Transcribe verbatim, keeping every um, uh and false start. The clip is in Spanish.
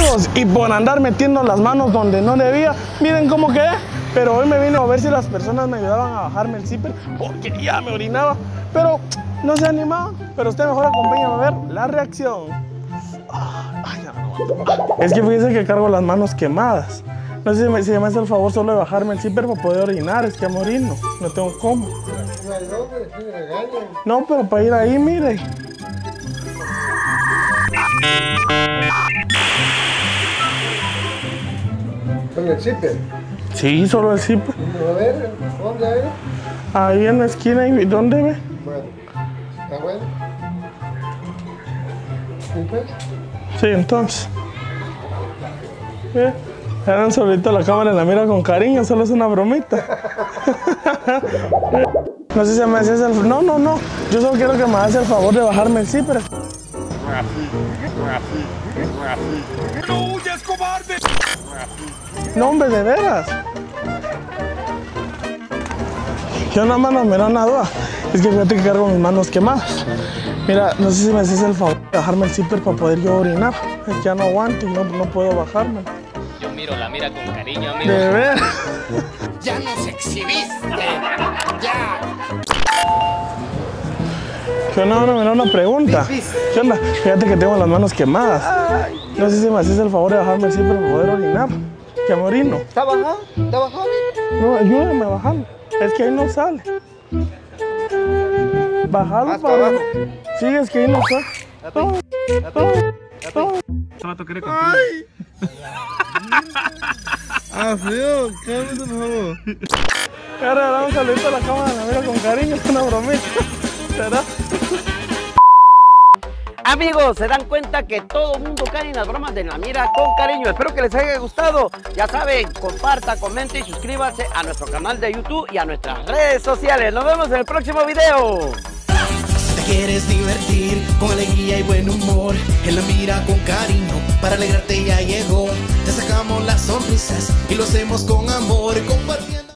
amigos, y por andar metiendo las manos donde no debía, miren cómo quedé. Pero hoy me vine a ver si las personas me ayudaban a bajarme el zipper, porque ya me orinaba, pero no se animaba. Pero usted mejor acompáñame a ver la reacción. Ay, ya no aguanto. Es que fíjese que cargo las manos quemadas. No sé si me, si me hace el favor solo de bajarme el zipper para poder orinar, es que a morir no, no tengo cómo. No, pero para ir ahí, mire. ¿Con el zipper? Sí, solo el zipper. A ver, ¿dónde hay? Ahí en la esquina, ¿y dónde ve? Bueno, ¿está bueno? ¿Sí, pues? Sí, entonces. ¿Ve? Eran solito la cámara, la mira con cariño, solo es una bromita. No sé si me haces el... No, no, no. Yo solo quiero que me hagas el favor de bajarme el zipper. ¡No, ya es cobarde! No, hombre, de veras. Yo nada más no me da una duda. Es que fíjate que cargo mis manos quemadas. Mira, no sé si me haces el favor de bajarme el zipper para poder yo orinar. Es que ya no aguanto y no, no puedo bajarme. Yo miro, la mira con cariño, amigo. De veras. ¡Ya nos exhibiste! ¡Ya! ¿Qué onda? No, mira, una pregunta. ¿Qué onda? Fíjate que tengo las manos quemadas. No sé si me haces el favor de bajarme el zipper para poder orinar. Que me orino. ¿Está bajado? ¿Está bajado? No, ayúdame a bajarlo. Es que ahí no sale. Bajalo Más para para abajo. Sí, es que ahí no sale. No, no, no. Vato quiere contigo. Ah, feo, cálmate, por favor. Ahora damos un saludito a la cámara, me mira con cariño, es una bromita. ¿Será? Amigos, se dan cuenta que todo el mundo cae en las bromas de La Mira con Cariño. Espero que les haya gustado. Ya saben, comparta, comente y suscríbanse a nuestro canal de YouTube y a nuestras redes sociales. Nos vemos en el próximo video. Si te quieres divertir con alegría y buen humor, en La Mira con Cariño, para alegrarte ya llegó. Te sacamos las sonrisas y lo hacemos con amor, compartiendo.